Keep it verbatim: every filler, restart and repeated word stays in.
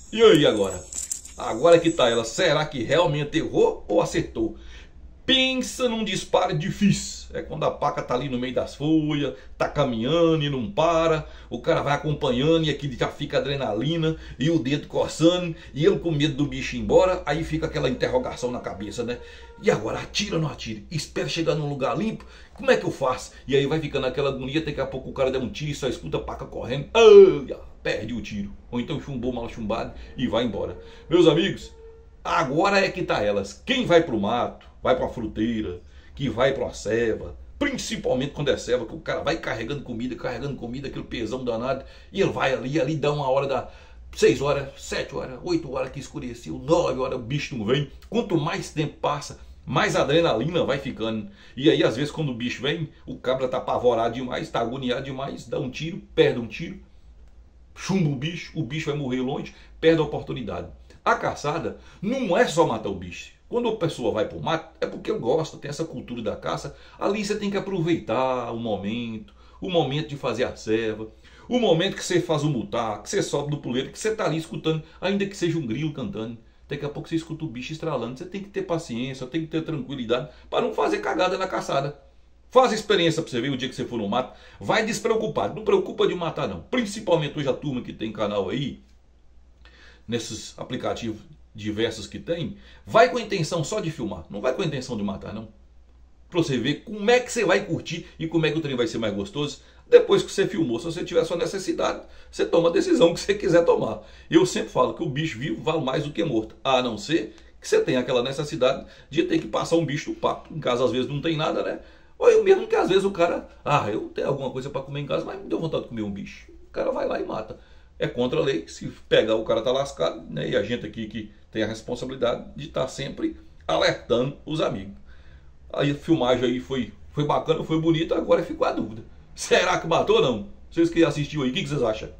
E aí agora? Agora que tá ela, será que realmente errou ou acertou? Pensa num disparo difícil. É quando a paca tá ali no meio das folhas, tá caminhando e não para. O cara vai acompanhando e aqui já fica adrenalina e o dedo coçando e ele com medo do bicho ir embora. Aí fica aquela interrogação na cabeça, né? E agora, atira ou não atira? Espera chegar num lugar limpo? Como é que eu faço? E aí vai ficando aquela agonia, daqui a pouco o cara dá um tiro e só escuta a paca correndo. Ah, perde o tiro. Ou então chumbou mal chumbado e vai embora. Meus amigos, agora é que tá elas. Quem vai pro mato, vai pra fruteira, que vai pra ceva, principalmente quando é ceva, que o cara vai carregando comida, carregando comida, aquele pesão danado, e ele vai ali, ali dá uma hora da seis horas, sete horas, oito horas que escureceu, nove horas o bicho não vem. Quanto mais tempo passa, mais adrenalina vai ficando. E aí às vezes quando o bicho vem, o cabra tá apavorado demais, tá agoniado demais, dá um tiro, perde um tiro, chumba o bicho, o bicho vai morrer longe, perde a oportunidade. A caçada não é só matar o bicho. Quando a pessoa vai para o mato, é porque ele gosta, tem essa cultura da caça. Ali você tem que aproveitar o momento, o momento de fazer a ceva, o momento que você faz o mutar, que você sobe do puleiro, que você está ali escutando, ainda que seja um grilo cantando. Daqui a pouco você escuta o bicho estralando. Você tem que ter paciência, tem que ter tranquilidade para não fazer cagada na caçada. Faz a experiência para você ver o dia que você for no mato. Vai despreocupado, não preocupa de matar não. Principalmente hoje a turma que tem canal aí, nesses aplicativos diversos que tem, vai com a intenção só de filmar, não vai com a intenção de matar não. Pra você ver como é que você vai curtir e como é que o trem vai ser mais gostoso depois que você filmou. Se você tiver sua necessidade, você toma a decisão que você quiser tomar. Eu sempre falo que o bicho vivo vale mais do que morto, a não ser que você tenha aquela necessidade de ter que passar um bicho no papo. Em casa às vezes não tem nada, né? Ou eu mesmo que às vezes o cara, ah, eu tenho alguma coisa para comer em casa, mas me deu vontade de comer um bicho. O cara vai lá e mata. É contra a lei, se pegar o cara tá lascado, né? E a gente aqui que tem a responsabilidade de estar sempre alertando os amigos. Aí a filmagem aí foi, foi bacana, foi bonita, agora ficou a dúvida. Será que matou ou não? Vocês que assistiu aí, o que, que vocês acham?